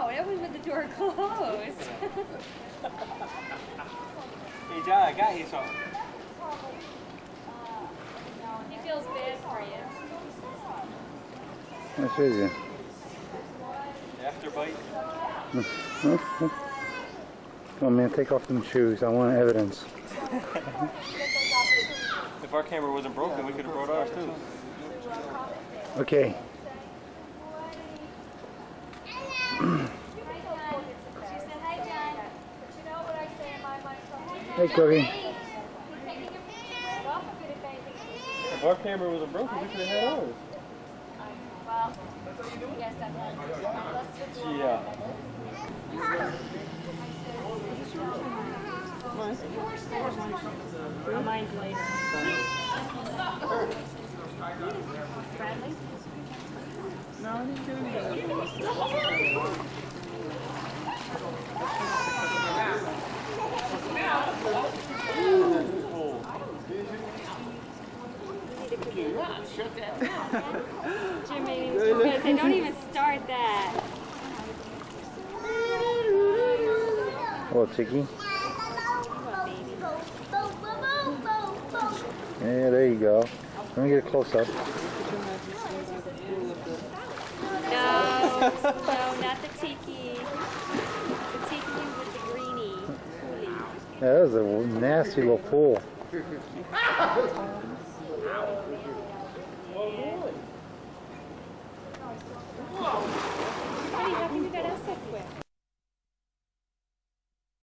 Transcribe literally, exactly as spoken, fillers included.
that was with the door closed. Hey, John, I got you something. He feels bad for you. What is it? After bite. Come on, man, take off them shoes. I want evidence. If our camera wasn't broken, we could have brought ours too. Okay. Hey, Cody. If our camera wasn't broken, we could have had ours. Well, yes, that's Yeah. mine's later. Bradley? No, I didn't get any of Jimmy, because they don't even start that. Oh, Tiki. Yeah, there you go. Let me get a close up. No, no, not the tiki. The tiki with the greenie. Yeah, that was a nasty little pool. Honey, how come you got out so quick?